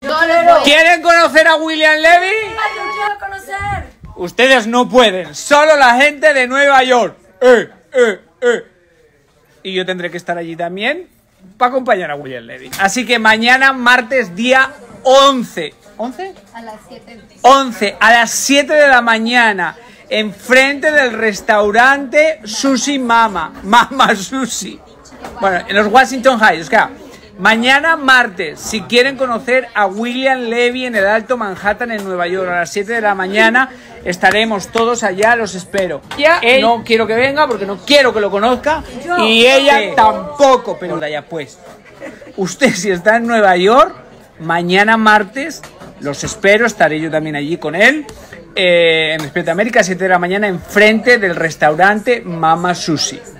¿Quieren conocer a William Levy? Yo quiero conocer. Ustedes no pueden, solo la gente de Nueva York. Y yo tendré que estar allí también para acompañar a William Levy. Así que mañana, martes, día 11. ¿11? A las 7. 11, a las 7 de la mañana, enfrente del restaurante Sushi Mama. Mama Sushi. Bueno, en los Washington Heights, claro. Mañana martes, si quieren conocer a William Levy en el Alto Manhattan en Nueva York a las 7 de la mañana, estaremos todos allá, los espero. Él no quiero que venga porque no quiero que lo conozca y ella tampoco, pero ya pues. Usted si está en Nueva York, mañana martes, los espero, estaré yo también allí con él, en Despierta América, 7 de la mañana, enfrente del restaurante Mama Sushi.